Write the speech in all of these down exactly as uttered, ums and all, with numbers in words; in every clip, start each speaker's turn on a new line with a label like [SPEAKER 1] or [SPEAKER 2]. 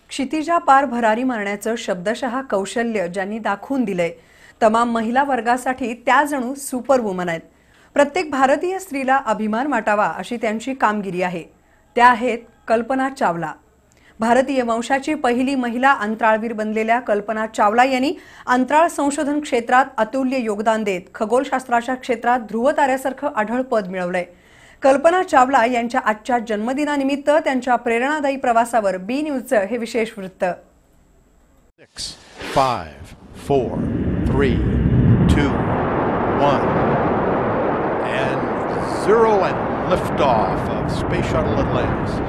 [SPEAKER 1] क्षितिजापार भरारी मारण्याचं शब्दशः कौशल्य ज्यांनी दाखवून दिलंय, तमाम महिला वर्गासाठी त्या जणू सुपरवुमन आहेत। प्रत्येक भारतीय स्त्रीला अभिमान वाटावा अशी त्यांची कामगिरी आहे। त्या आहेत कल्पना चावला। भारतीय वंशाची पहिली महिला अंतराळवीर बनलेल्या कल्पना चावला यांनी अंतराळ संशोधन क्षेत्रात अतुल्य योगदान देत खगोलशास्त्राच्या क्षेत्रात ध्रुवताऱ्यासारखं आढळ पद मिळवलंय। कल्पना चावला यांच्या आजच्या जन्मदिनानिमित्त त्यांच्या प्रेरणादायी प्रवासावर बी न्यूजचं हे विशेष वृत्त।
[SPEAKER 2] six, five, four, three, two, one, and zero and liftoff of Space Shuttle Atlantis.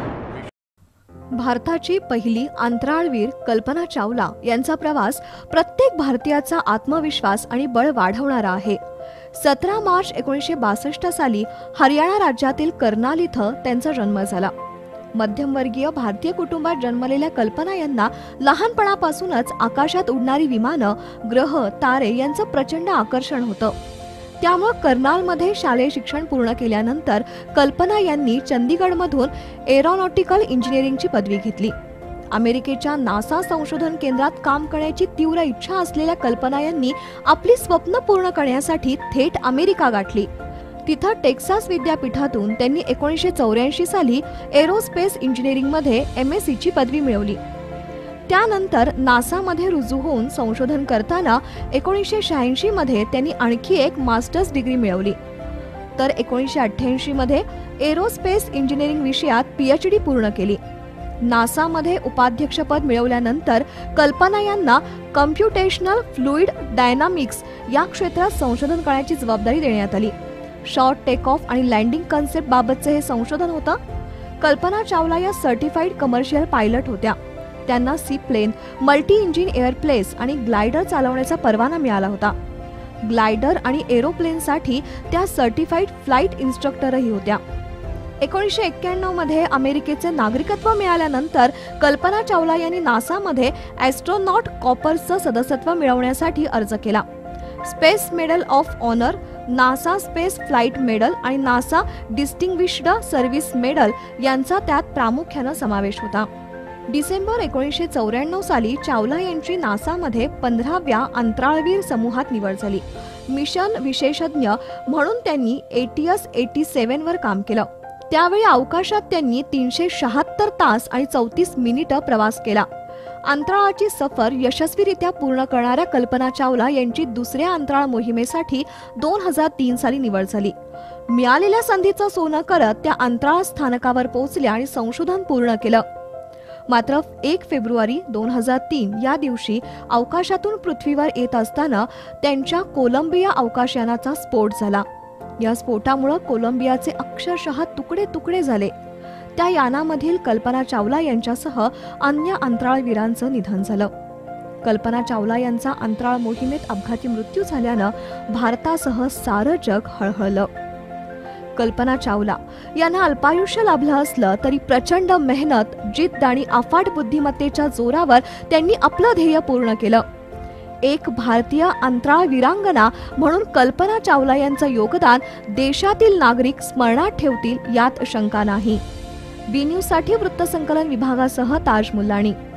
[SPEAKER 3] भारताची पहिली अंतराळवीर कल्पना चावला यांचा प्रवास प्रत्येक भारतीयाचा आत्मविश्वास आणि बळ वाढवणारा आहे। सतरा मार्च एकोणीसशे बासष्ट साली हरियाणा राज्यातील कर्नाल इथं त्यांचा जन्म झाला। मध्यमवर्गीय भारतीय कुटुंबात जन्मलेल्या कल्पना यांना लहानपणापासूनच आकाशात उडणारी विमानं, ग्रह, तारे यांचं प्रचंड आकर्षण होतं। त्यामुळे कर्नालमध्ये शालेय शिक्षण पूर्ण केल्यानंतर कल्पना यांनी चंदीगडमधून एरोनॉटिकल इंजिनिअरिंगची पदवी घेतली। अमेरिकेच्या नासा संशोधन केंद्रात काम करण्याची तीव्र इच्छा असलेल्या कल्पना यांनी आपली स्वप्न पूर्ण करण्यासाठी थेट अमेरिका गाठली। तिथं टेक्सास विद्यापीठातून त्यांनी एकोणीसशे चौऱ्याऐंशी साली एरोस्पेस इंजिनिअरिंगमध्ये एम एस सी ची पदवी मिळवली। त्यानंतर नासामध्ये रुजू होऊन संशोधन करताना एकोणीसशे शहाऐंशी मध्ये त्यांनी आणखी एक मास्टर्स डिग्री मिळवली। तर एकोणीसशे अठ्ठ्याऐंशी मध्ये एरोस्पेस इंजिनिअरिंग विषयात पीएचडी पूर्ण केली। नासामध्ये उपाध्यक्षपद मिळवल्यानंतर कल्पना यांना कम्प्युटेशनल फ्लुइड डायनामिक्स या क्षेत्रात संशोधन करण्याची जबाबदारी देण्यात आली। शॉर्ट टेक ऑफ आणि लँडिंग कन्सेप्ट बाबतचे हे संशोधन होतं। कल्पना चावला या सर्टिफाईड कमर्शियल पायलट होत्या। त्यांना seaplane, multi engine airplanes आणि ग्लायडर चालवण्याचा परवाना मिळाला होता। ग्लायडर आणि एरोप्लेनसाठी त्या सर्टिफाईड फ्लाइट इन्स्ट्रक्टरही होत्या। एकोणीसशे एक्क्याण्णव मध्ये अमेरिकेचे नागरिकत्व मिळाल्यानंतर कल्पना चावला यांनी नासामध्ये ॲस्ट्रोनॉट कॉर्प्सचं सदस्यत्व मिळवण्यासाठी अर्ज केला। Space medal of honour, NASA space flight medal आणि नासा डिस्टिंग्विश्ड सर्व्हिस मेडल यांचा त्यात प्रामुख्याने समावेश होता। डिसेंबर एकोणीसशे चौऱ्याण्णव साली चावला यांची नासामध्ये पंधराव्या अंतराळवीर समूहात निवड झाली। मिशन विशेषज्ञ म्हणून त्यांनी एटीएस सत्त्याऐंशी वर काम केलं। त्यावेळी अवकाशात त्यांनी तीनशे शहात्तर तास आणि चौतीस मिनिटं प्रवास केला। अंतराळाची सफर यशस्वीरित्या पूर्ण करणाऱ्या कल्पना चावला यांची दुसऱ्या अंतराळ मोहिमेसाठी दोन हजार तीन साली निवड झाली। मिळालेल्या संधीचं सोनं करत त्या अंतराळ स्थानकावर पोहोचल्या आणि संशोधन पूर्ण केलं। मात्र एक फेब्रुवारी दोन हजार तीन या दिवशी अवकाशातून पृथ्वीवर येत असताना त्यांच्या कोलंबिया अवकाशयानाचा स्फोट झाला। या स्फोटामुळे कोलंबियाचे अक्षरशः तुकडे तुकडे झाले। त्या यानामधील कल्पना चावला यांच्यासह अन्य अंतराळवीरांचं निधन झालं। कल्पना चावला यांचा अंतराळ मोहिमेत अपघाती मृत्यू झाल्यानं भारतासह सारं जग हळहळलं। कल्पना चावला यांना अल्पायुष्य लाभलं असलं तरी प्रचंड मेहनत, जिद्द आणि अफाट बुद्धिमत्तेच्या जोरावर त्यांनी आपलं ध्येय पूर्ण केलं। एक भारतीय अंतराळ वीरांगना म्हणून कल्पना चावला यांचं योगदान देशातील नागरिक स्मरणात ठेवतील यात शंका नाही। बी न्यूज साठी वृत्तसंकलन विभागासह ताज मुल्लाणी।